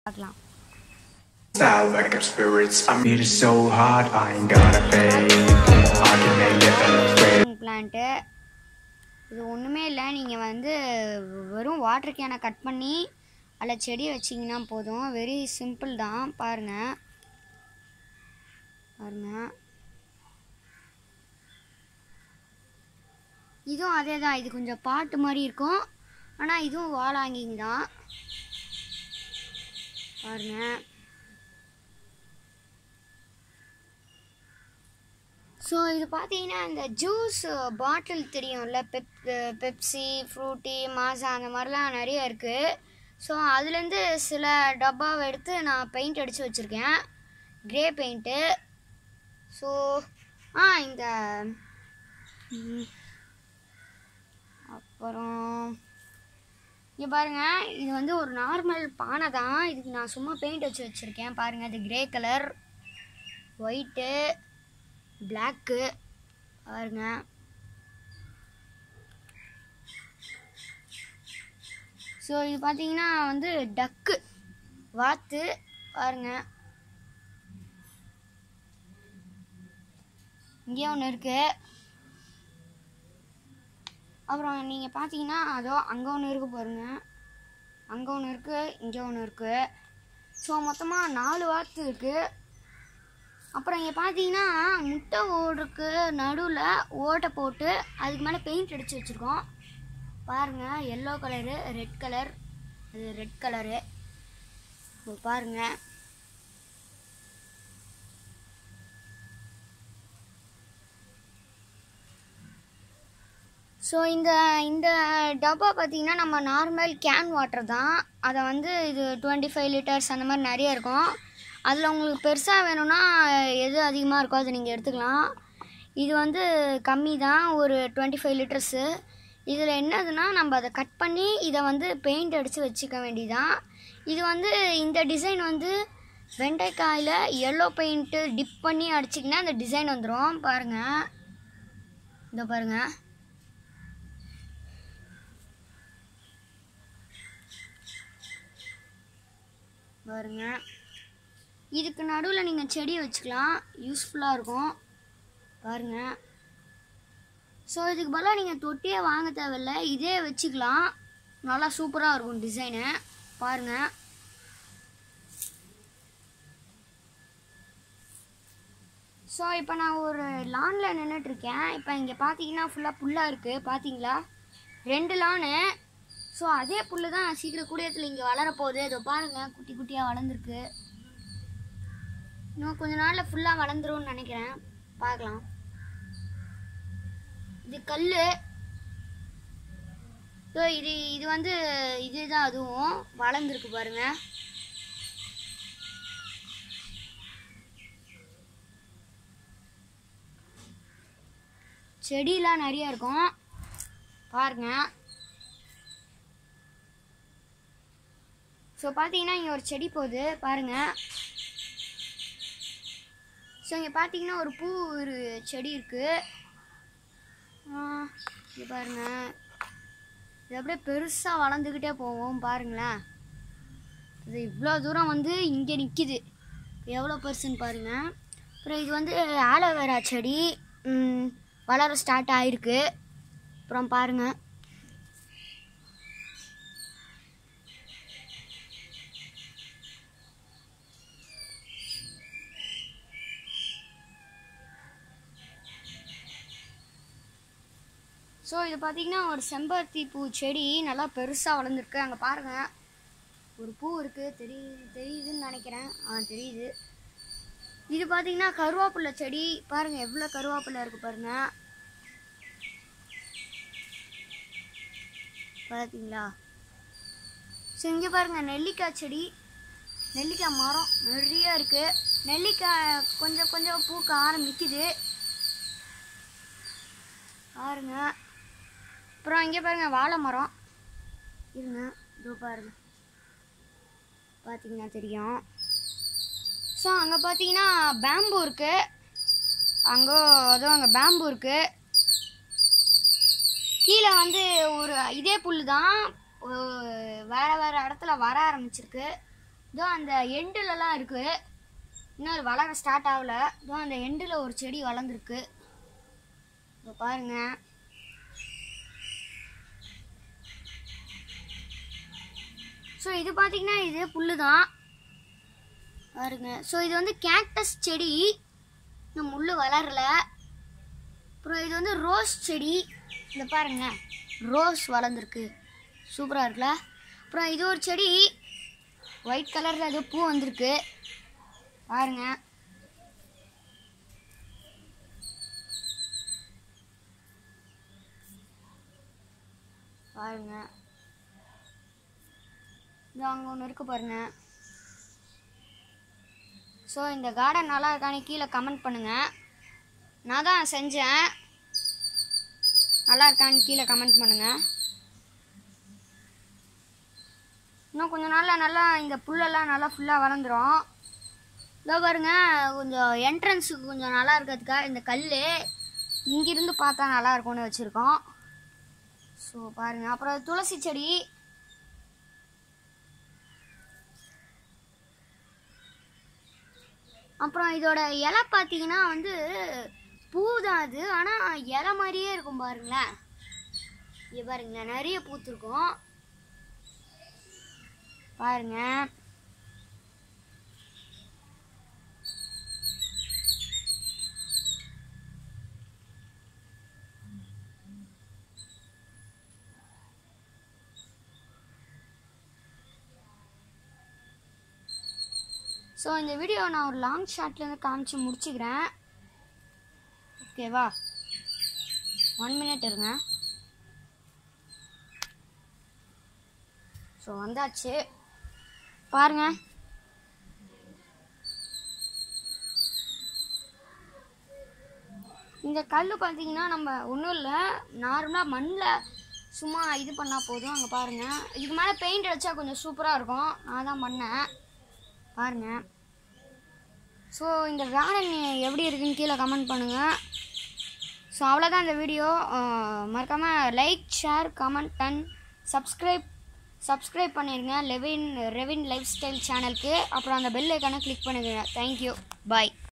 பார்க்கலாம். Style like a spirits. I made it so hard, I ain't gotta pay. I can make it better. Plant இது ஒன்றுமே இல்லை. நீங்கள் வந்து வெறும் வாட்டர் கேனை கட் பண்ணி அதில் செடி வச்சிங்கன்னா போதும். வெரி சிம்பிள் தான். பாருங்கள் பாருங்கள், இதுவும் அதே தான். இது கொஞ்சம் பாட்டு மாதிரி இருக்கும், ஆனால் இதுவும் வால் ஹேங்கிங் தான். பாருங்கள். ஸோ இது பார்த்தீங்கன்னா இந்த ஜூஸ் பாட்டில் தெரியும்ல, பெப்சி, ஃப்ரூட்டி, மாசா அந்த மாதிரிலாம் நிறைய இருக்குது. ஸோ அதுலேருந்து சில டப்பாவை எடுத்து நான் பெயிண்ட் அடித்து வச்சுருக்கேன், க்ரே பெயிண்ட்டு. ஸோ இந்த அப்புறம் இங்கே பாருங்கள், இது வந்து ஒரு நார்மல் பானை தான். இதுக்கு நான் சும்மா பெயிண்ட் வச்சுருக்கேன். பாருங்கள், இது க்ரே கலர், ஒயிட்டு, பிளாக்கு. பாருங்க, ஸோ இது பார்த்தீங்கன்னா வந்து டக்கு வாத்து. பாருங்க, இங்கே ஒன்று இருக்கு. அப்புறம் நீங்கள் பார்த்தீங்கன்னா அதோ அங்கே ஒன்று இருக்குது. பாருங்க, அங்கே ஒன்று இருக்குது, இங்கே ஒன்று இருக்குது. ஸோ மொத்தமாக 4 வாத்து இருக்குது. அப்புறம் இங்கே பார்த்தீங்கன்னா முட்டை ஓடுக்கு நடுவில் ஓட்டை போட்டு அதுக்கு மேலே பெயிண்ட் அடித்து வச்சுருக்கோம். பாருங்கள், எல்லோ கலரு, ரெட் கலர், அது ரெட் கலரு. பாருங்கள், ஸோ இந்த டப்பா பார்த்தீங்கன்னா நம்ம நார்மல் கேன் வாட்டர் தான். அதை வந்து இது 25 லிட்டர்ஸ் அந்த மாதிரி நிறைய இருக்கும். அதில் உங்களுக்கு பெருசாக வேணும்னா எது அதிகமாக இருக்கோ அதை நீங்கள் எடுத்துக்கலாம். இது வந்து கம்மி தான், ஒரு 25 லிட்டர்ஸு. இதில் என்னதுன்னா நம்ம அதை கட் பண்ணி இதை வந்து பெயிண்ட் அடித்து வச்சுக்க வேண்டியதான். இது வந்து இந்த டிசைன் வந்து வெண்டைக்காயில் எல்லோ பெயிண்ட்டு டிப் பண்ணி அடிச்சிங்கன்னா அந்த டிசைன் வந்துடும். பாருங்கள், இந்த பாருங்கள். பாருங்கள், இதுக்கு நடுவில் நீங்கள் செடி வச்சுக்கலாம், யூஸ்ஃபுல்லாக இருக்கும். பாருங்கள், ஸோ இதுக்கு பதிலாக நீங்கள் தொட்டியே வாங்க தேவையில்லை, இதே வச்சுக்கலாம். நல்லா சூப்பராக இருக்கும் டிசைனு. பாருங்கள், ஸோ இப்போ நான் ஒரு லானில் நின்றுட்டுருக்கேன். இப்போ இங்கே பார்த்தீங்கன்னா ஃபுல்லாக புல்லாக இருக்குது. பார்த்தீங்களா, 2 லானு. ஸோ அதே புல் தான் சீக்கிரம் கூடியத்தில் இங்கே வளரப்போகுது. இதோ பாருங்கள், குட்டி குட்டியாக வளர்ந்துருக்கு. இன்னும் கொஞ்ச நாளில் ஃபுல்லாக வளர்ந்துரும்னு நினைக்கிறேன். பார்க்கலாம். இது கல். ஸோ இது வந்து இதுதான், அதுவும் வளர்ந்துருக்கு. பாருங்க, செடியெலாம் நிறைய இருக்கும். பாருங்க, ஸோ பார்த்தீங்கன்னா இங்கே ஒரு செடி போகுது. பாருங்கள், ஸோ இங்கே பார்த்தீங்கன்னா ஒரு பூ ஒரு செடி இருக்குது. இது பாருங்கள், இது அப்படியே பெருசாக வளர்ந்துக்கிட்டே போவோம். பாருங்களேன், இது இவ்வளோ தூரம் வந்து இங்கே நிற்கிது, எவ்வளோ பெருசுன்னு பாருங்கள். அப்புறம் இது வந்து ஆலோவேரா செடி வளர ஸ்டார்ட் ஆகிருக்கு. அப்புறம் பாருங்கள், ஸோ இது பார்த்தீங்கன்னா ஒரு செம்பருத்தி பூ செடி நல்லா பெருசாக வளர்ந்துருக்கு. அங்கே பாருங்கள், ஒரு பூ இருக்குது, தெரியுதுன்னு நினைக்கிறேன். தெரியுது. இது பார்த்தீங்கன்னா கருவேப்பிலை செடி. பாருங்கள், எவ்வளோ கருவேப்பிலை இருக்குது பாருங்கள். பார்த்தீங்களா? ஸோ இங்கே பாருங்கள், நெல்லிக்காய் செடி, நெல்லிக்காய் மரம் நிறைய இருக்குது. நெல்லிக்காய் கொஞ்சம் கொஞ்சம் பூக்க ஆரம்பிக்குது. பாருங்க, அப்புறம் இங்கே பாருங்கள், வாழை மரம் இருங்க, இதோ பாருங்க, பார்த்தீங்கன்னா தெரியும். ஸோ அங்கே பார்த்தீங்கன்னா பேம்பு இருக்குது. அங்கே பேம்பு இருக்குது. கீழே வந்து ஒரு இதே புல் தான் வேறு வேறு இடத்துல வர ஆரம்பிச்சிருக்கு. இதோ அந்த எண்டுலலாம் இருக்குது, இன்னும் வளர ஸ்டார்ட் ஆகல. இதோ அந்த எண்டில் ஒரு செடி வளர்ந்துருக்கு, இப்போ பாருங்க. ஸோ இது பார்த்தீங்கன்னா இது புல்லு தான் பாருங்க. ஸோ இது வந்து கேக்டஸ் செடி, நம்ம முள்ளு வளரல. அப்புறம் இது வந்து ரோஸ் செடி, இந்த பாருங்க ரோஸ் வளர்ந்துருக்கு, சூப்பராக இருக்குல்ல. அப்புறம் இது ஒரு செடி ஒயிட் கலரில் ஏதோ பூ வந்திருக்கு பாருங்க. பாருங்க இது அங்கே ஒன்று இருக்கு பாருங்க. ஸோ இந்த கார்டன் நல்லா இருக்கான்னு கீழே கமெண்ட் பண்ணுங்க. நான் தான் செஞ்சேன், நல்லா இருக்கான்னு கீழே கமெண்ட் பண்ணுங்க. இன்னும் கொஞ்சம் நாளில் நல்லா இந்த புல்லெல்லாம் நல்லா ஃபுல்லாக வளர்ந்துடும். இதோ பாருங்க, கொஞ்சம் என்ட்ரன்ஸுக்கு கொஞ்சம் நல்லா இருக்கிறதுக்காக இந்த கல் இங்கிருந்து பார்த்தா நல்லா இருக்கும்னு வச்சுருக்கோம். ஸோ பாருங்கள். அப்புறம் துளசி செடி, அப்புறம் இதோட இலை பார்த்தீங்கன்னா வந்து பூ தான் அது, ஆனால் இலை மாதிரியே இருக்கும் பாருங்களேன். இங்கே பாருங்களேன், நிறைய பூத்துருக்கும் பாருங்க. ஸோ இந்த வீடியோ நான் ஒரு லாங் ஷாட்லேருந்து காமிச்சு முடிச்சுக்கிறேன், ஓகேவா? 1 minute இருங்க. ஸோ வந்தாச்சு பாருங்க. இந்த கல் பார்த்தீங்கன்னா நம்ம ஒன்றும் இல்லை, நார்மலாக மண்ணில் சும்மா இது பண்ணால் போதும். அங்கே பாருங்கள், இதுக்கு மேலே பெயிண்ட் அடித்தா கொஞ்சம் சூப்பராக இருக்கும், நான் தான் பண்ணேன் பாருங்க. ஸோ இந்த கார்டன் எப்படி இருக்குன்னு கீழே கமெண்ட் பண்ணுங்கள். ஸோ அவ்வளோதான் இந்த வீடியோ. மறக்காமல் like, share, comment and subscribe பண்ணிடுங்க ரெவின் லைஃப் ஸ்டைல் சேனலுக்கு. அப்புறம் அந்த பெல் ஐக்கானை கிளிக் பண்ணுங்க. தேங்க்யூ, பாய்.